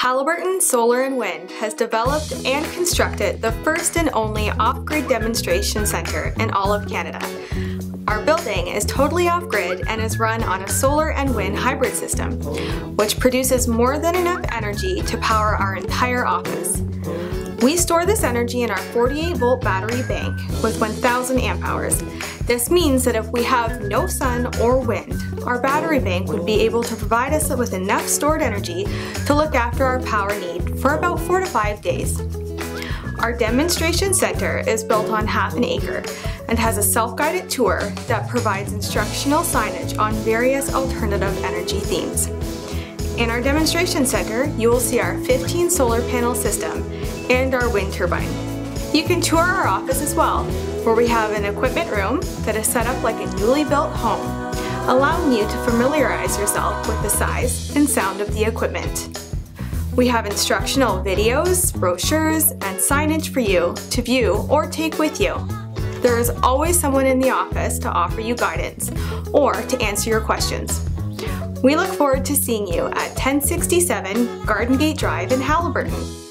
Haliburton Solar and Wind has developed and constructed the first and only off-grid demonstration center in all of Canada. Our building is totally off-grid and is run on a solar and wind hybrid system, which produces more than enough energy to power our entire office. We store this energy in our 48-volt battery bank with 1,000 amp hours. This means that if we have no sun or wind, our battery bank would be able to provide us with enough stored energy to look after our power need for about 4 to 5 days. Our demonstration center is built on half an acre and has a self-guided tour that provides instructional signage on various alternative energy themes. In our demonstration center, you will see our 15 solar panel system and our wind turbine. You can tour our office as well, where we have an equipment room that is set up like a newly built home, allowing you to familiarize yourself with the size and sound of the equipment. We have instructional videos, brochures, and signage for you to view or take with you. There is always someone in the office to offer you guidance or to answer your questions. We look forward to seeing you at 1067 Garden Gate Drive in Haliburton.